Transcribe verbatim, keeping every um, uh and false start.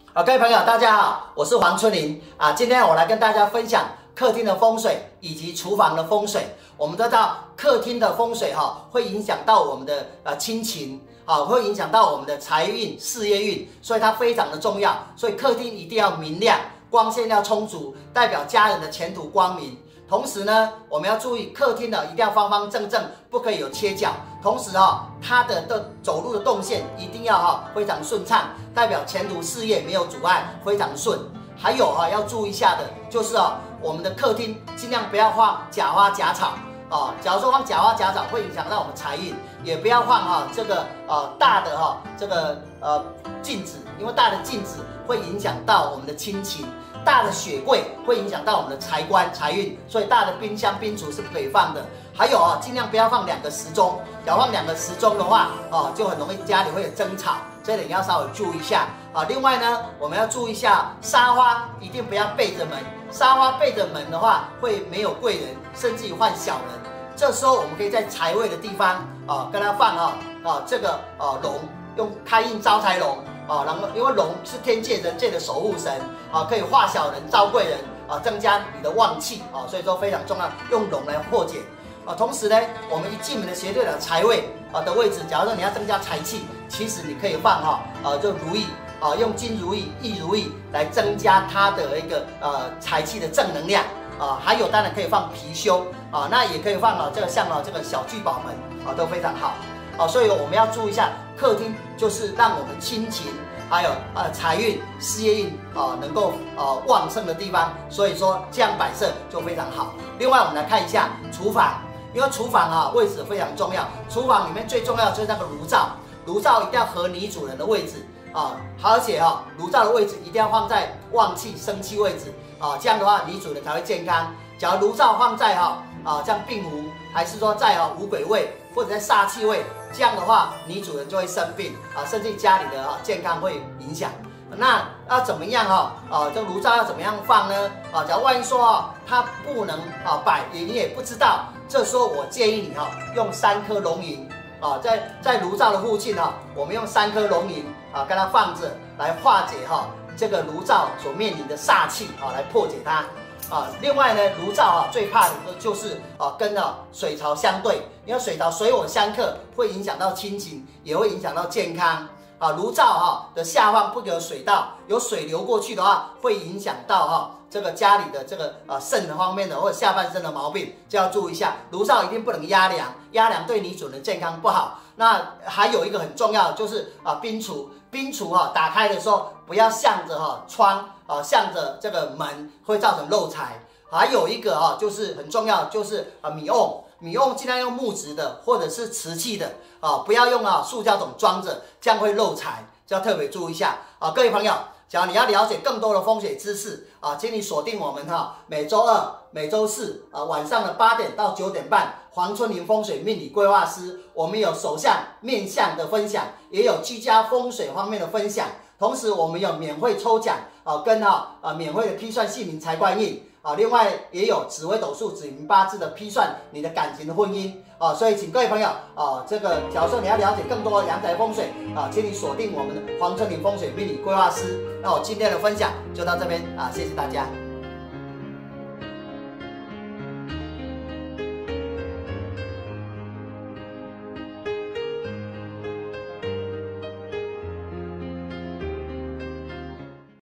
好，各位朋友，大家好，我是黄春林啊。今天我来跟大家分享客厅的风水以及厨房的风水。我们都知道客厅的风水哈、啊，会影响到我们的呃亲情啊，会影响到我们的财运、事业运，所以它非常的重要。所以客厅一定要明亮，光线要充足，代表家人的前途光明。同时呢，我们要注意客厅呢一定要方方正正，不可以有切角。同时啊，它的的走路的动线一定要哈非常顺畅，代表前途事业没有阻碍，非常顺。还有哈要注意一下的就是啊，我们的客厅尽量不要放假花假草啊。假如说放假花假草会影响到我们财运，也不要放哈这个呃大的哈这个呃镜子，因为大的镜子会影响到我们的亲情。大的雪柜会影响到我们的财官财运，所以大的冰箱冰橱是不可以放的。还有啊，尽量不要放两个时钟，要放两个时钟的话，哦，就很容易家里会有争吵，这点要稍微注意一下啊。另外呢，我们要注意一下沙发一定不要背着门，沙发背着门的话会没有贵人，甚至于换小人。这时候我们可以在财位的地方啊，跟它放啊啊这个啊龙，用开运招财龙。啊，然后因为龙是天界人界的守护神啊，可以化小人招贵人啊，增加你的旺气啊，所以说非常重要，用龙来破解啊。同时呢，我们一进门的斜对的财位啊的位置，假如说你要增加财气，其实你可以放哈啊，就如意啊，用金如意、意如意来增加它的一个呃财气的正能量啊。还有当然可以放貔貅啊，那也可以放啊这个像啊这个小聚宝门啊都非常好。哦，所以我们要注意一下，客厅就是让我们亲情还有呃财运、事业运啊、呃、能够呃旺盛的地方，所以说这样摆设就非常好。另外，我们来看一下厨房，因为厨房啊位置非常重要，厨房里面最重要的就是那个炉灶，炉灶一定要合你主人的位置啊，而且哈炉灶的位置一定要放在旺气生气位置啊，这样的话你主人才会健康。假如炉灶放在哈啊像病炉，还是说在啊五鬼位或者在煞气位，这样的话你主人就会生病啊，甚至家里的啊健康会影响。那要怎么样哈啊？这炉灶要怎么样放呢？啊，假如万一说啊它不能啊摆，你也不知道，这时候我建议你哈用三颗龙银啊，在在炉灶的附近哈，我们用三颗龙银啊跟它放着，来化解哈这个炉灶所面临的煞气啊，来破解它。啊，另外呢，炉灶啊最怕的就是啊跟啊水槽相对，因为水槽水火相克，会影响到亲情，也会影响到健康。啊，炉灶哈的下方不可有水道，有水流过去的话，会影响到哈这个家里的这个啊肾的方面的或者下半身的毛病，就要注意一下。炉灶一定不能压梁，压梁对你主人的健康不好。那还有一个很重要的就是啊冰橱，冰橱哈打开的时候不要向着哈窗。啊，向着这个门会造成漏财。还有一个啊，就是很重要，就是啊米瓮，米瓮尽量用木质的或者是瓷器的啊，不要用啊塑胶桶装着，这样会漏财，就要特别注意一下啊。各位朋友，假如你要了解更多的风水知识啊，请你锁定我们哈、啊、每周二、每周四啊晚上的八点到九点半，黄春林风水命理规划师，我们有手相、面相的分享，也有居家风水方面的分享。同时，我们有免费抽奖啊，跟哈啊免费的批算姓名财官运啊，另外也有紫微斗数、子云八字的批算你的感情的婚姻啊，所以请各位朋友啊，这个假如说你要了解更多的阳宅风水啊，请你锁定我们的黄春林风水命理规划师。那我今天的分享就到这边啊，谢谢大家。